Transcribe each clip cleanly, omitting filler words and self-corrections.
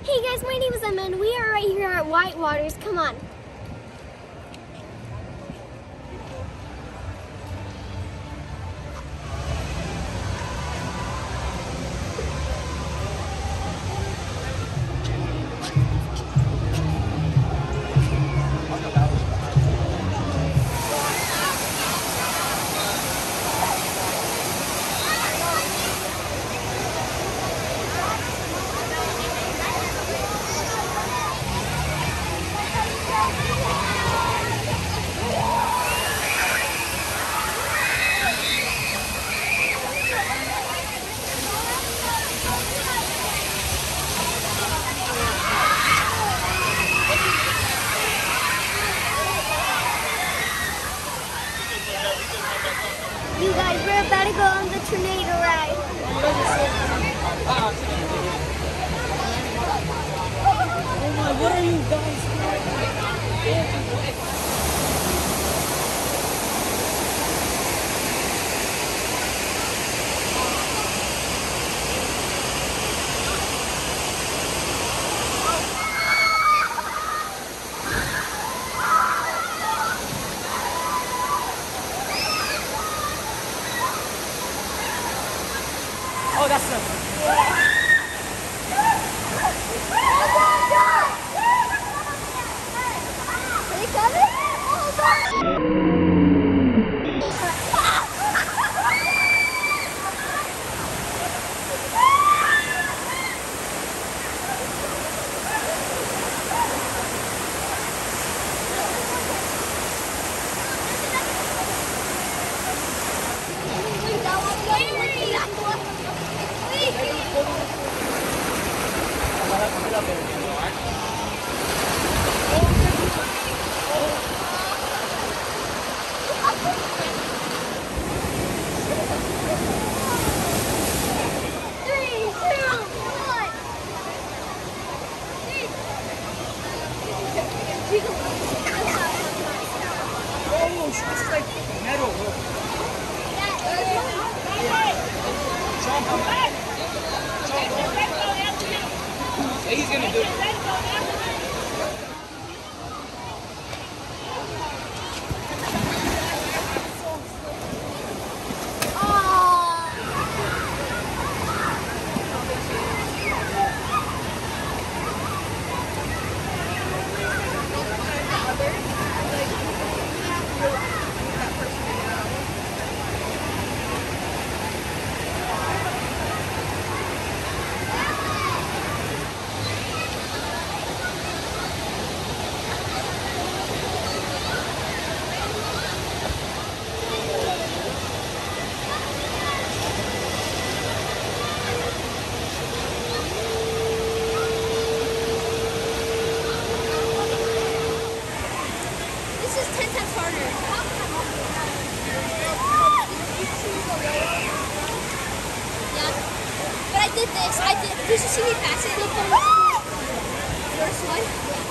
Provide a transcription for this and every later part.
Hey guys, my name is Emma and we are right here at White Waters. Come on. You guys, we're about to go on the tornado ride. What are you guys doing? Oh, that's it. Oh, this is like metal. Jump on that. Jump. He's gonna do it. Did you see me pass it? First one?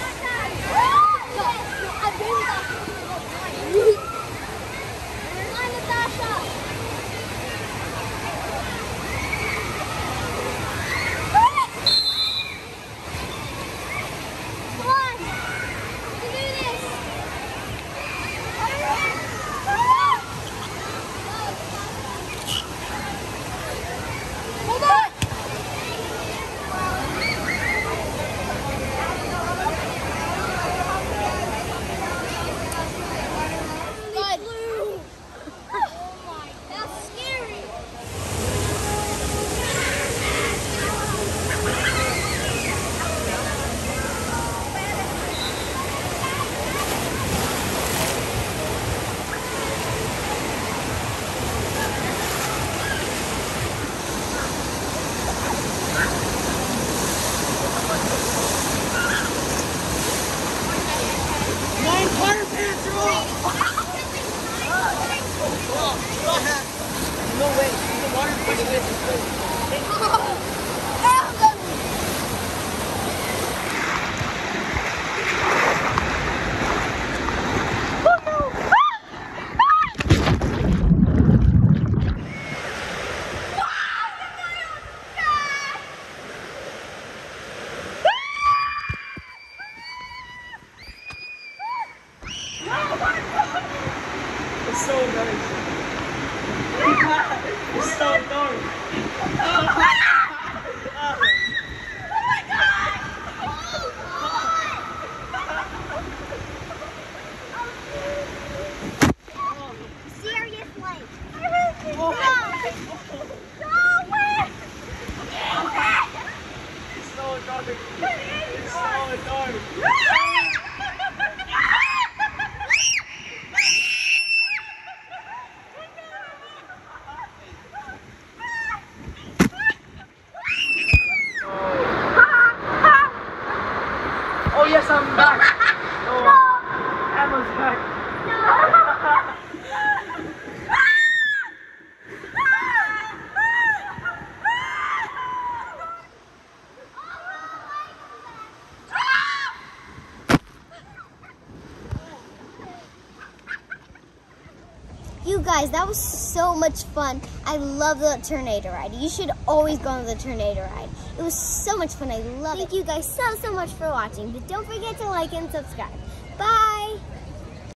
I'm very lucky. Hi, Natasha. Come on. You can do this. Hold on. Oh yes, I'm back. Oh, Emma's back. You guys, that was so much fun. I love the tornado ride. You should always go on the tornado ride. It was so much fun. I love it. Thank you guys so much for watching. But don't forget to like and subscribe. Bye.